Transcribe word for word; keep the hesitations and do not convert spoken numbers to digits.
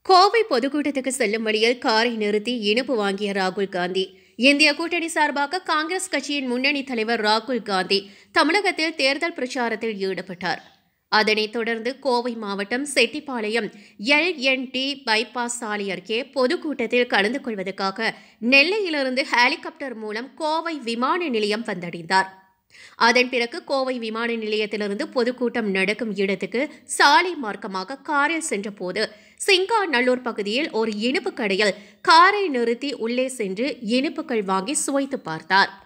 கோவை பொதுக்கூட்டத்துக்கு செல்லும் வழியில் காரை நிறுத்தி இனிப்பு வாங்கிய ராகுல் காந்தி. இந்திய கூட்டணி சார்பாக காங்கிரஸ் கட்சியின் முன்னணி தலைவர் ராகுல் காந்தி தமிழகத்தில் தேர்தல் பிரச்சாரத்தில் ஈடுபட்டார். அதனைத் தொடர்ந்து கோவை மாவட்டம் Chettipalayam L N T bypass சாலை அருகே பொதுக்கூட்டத்தில் கலந்து கொள்வதற்காக நெல்லையிலிருந்து ஹெலிகாப்டர் மூலம் கோவை விமான நிலையம் வந்தடைந்தார். அதன் பிறகு கோவை விமான நிலையத்திலிருந்து பொதுக்கூட்டம் நடக்கும் இடத்துக்கு சாலை மார்க்கமாக காரில் சென்றபோது சிங்காநல்லூர் பகுதியில் ஒரு இனிப்பு கடையில் காரை நிறுத்தி உள்ளே சென்று இனிப்புகள் வாங்கி சுவைத்து பார்த்தார்.